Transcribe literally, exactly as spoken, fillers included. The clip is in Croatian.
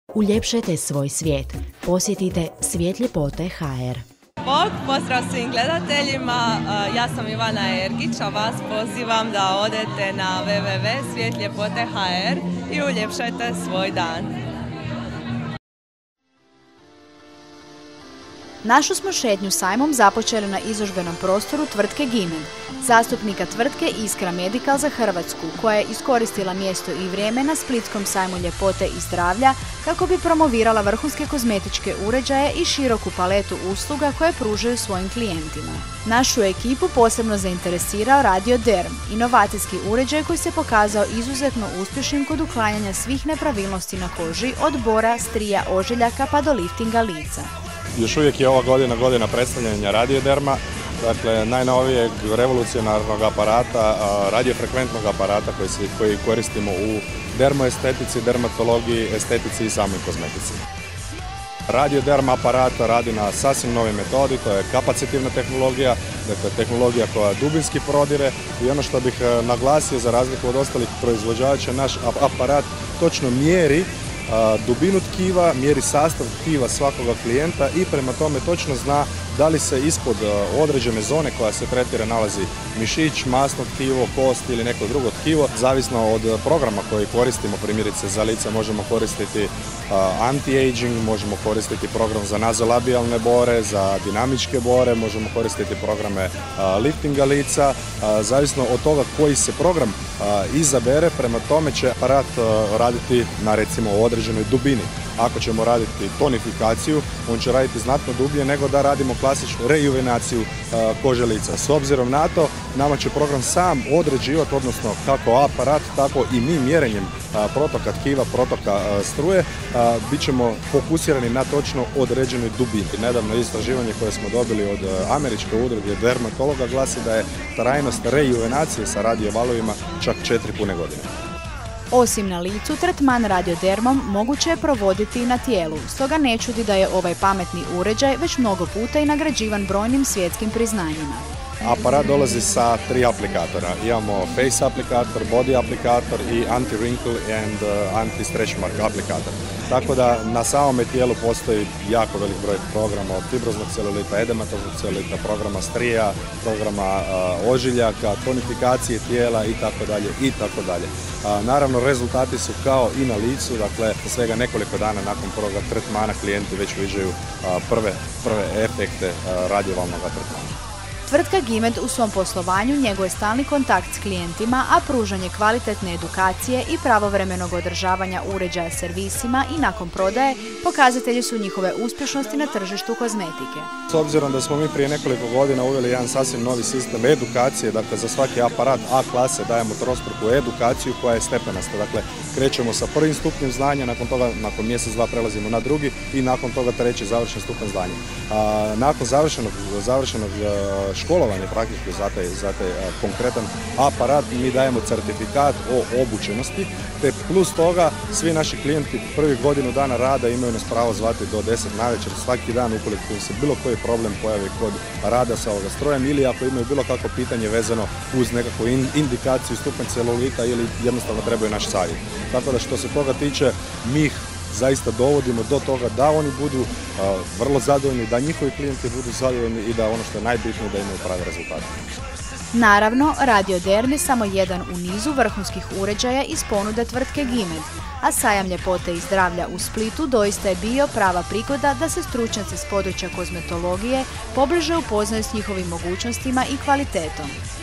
Uljepšajte svoj svijet. Posjetite Svijet ljepote ha er. Bog, pozdrav svim gledateljima, ja sam Ivana Ergić, a vas pozivam da odete na w w w tačka svijet ljepote tačka ha er i uljepšajte svoj dan. Našu smo šetnju sajmom započeli na izložbenom prostoru tvrtke Gimed, zastupnika tvrtke Iskra Medical za Hrvatsku, koja je iskoristila mjesto i vrijeme na Splitskom sajmu ljepote i zdravlja kako bi promovirala vrhunske kozmetičke uređaje i široku paletu usluga koje pružaju svojim klijentima. Našu ekipu posebno zainteresirao Radioderm, inovacijski uređaj koji se pokazao izuzetno uspješnim kod uklanjanja svih nepravilnosti na koži, od bora, strija, ožiljaka pa do liftinga lica. Još uvijek je ova godina godina predstavljanja Radioderma, dakle najnovijeg revolucionarnog aparata, radiofrekventnog aparata koji, se, koji koristimo u dermoestetici, dermatologiji, estetici i samoj kozmetici. Radioderm aparat radi na sasvim novoj metodi, to je kapacitivna tehnologija, dakle tehnologija koja dubinski prodire, i ono što bih naglasio za razliku od ostalih proizvođača, naš aparat točno mjeri dubinu tkiva, mjeri sastav tkiva svakoga klijenta i prema tome točno zna da li se ispod određene zone koja se tretira nalazi mišić, masno tkivo, kost ili neko drugo tkivo. Zavisno od programa koji koristimo, primjerice za lice možemo koristiti anti-aging, možemo koristiti program za nazolabijalne bore, za dinamičke bore, možemo koristiti programe liftinga lica. Zavisno od toga koji se program izabere, prema tome će aparat raditi na recimo određenoj dubini. Ako ćemo raditi tonifikaciju, on će raditi znatno dublje nego da radimo klasičnu rejuvenaciju kože lica. S obzirom na to, nama će program sam određivati, odnosno kako aparat, tako i mi mjerenjem protoka tkiva, protoka struje, bit ćemo fokusirani na točno određenoj dubini. Nedavno istraživanje koje smo dobili od američke udruge dermatologa glasi da je trajnost rejuvenacije sa radiovalovima čak četiri pune godine. Osim na licu, tretman radiodermom moguće je provoditi i na tijelu, stoga ne čudi da je ovaj pametni uređaj već mnogo puta i nagrađivan brojnim svjetskim priznanjima. Aparat dolazi sa tri aplikatora. Imamo face aplikator, body aplikator i anti-wrinkle and anti-stretch mark aplikator. Tako da na samome tijelu postoji jako velik broj programa od fibroznog celulita, edematoznog celulita, programa strija, programa uh, ožiljaka, tonifikacije tijela i tako dalje i tako dalje. Naravno, rezultati su kao i na licu, dakle svega nekoliko dana nakon prvoga tretmana klijenti već viđaju uh, prve, prve efekte uh, radiovalnog tretmana. Tvrtka Gimed u svom poslovanju njeguje stalni kontakt s klijentima, a pružanje kvalitetne edukacije i pravovremenog održavanja uređaja servisima i nakon prodaje pokazatelji su njihove uspješnosti na tržištu kozmetike. S obzirom da smo mi prije nekoliko godina uveli jedan sasvim novi sistem edukacije, dakle za svaki aparat A klase dajemo trostruku edukaciju koja je stepenasta. Dakle, krećemo sa prvim stupnjem znanja, nakon toga, nakon mjesec dva prelazimo na drugi i nakon toga treći završen stupanj znanja. A, nakon završenog, završenog školovanje praktički za taj, za taj konkretan aparat mi dajemo certifikat o obučenosti, te plus toga svi naši klijenti prvih godinu dana rada imaju nas pravo zvati do deset navečer svaki dan ukoliko im se bilo koji problem pojavi kod rada sa ovoga strojem ili ako imaju bilo kakvo pitanje vezano uz nekakvu indikaciju stupanj celulita ili jednostavno trebaju naš savjet. Tako da što se toga tiče, mi ih zaista dovodimo do toga da oni budu a, vrlo zadovoljni, da njihovi klijenti budu zadovoljni i da ono što je najbitnije da imaju prave rezultate. Naravno, Radioderm je samo jedan u nizu vrhunskih uređaja iz ponude tvrtke Gimed, a sajam ljepote i zdravlja u Splitu doista je bio prava prigoda da se stručnjaci s područja kozmetologije pobliže upoznaju s njihovim mogućnostima i kvalitetom.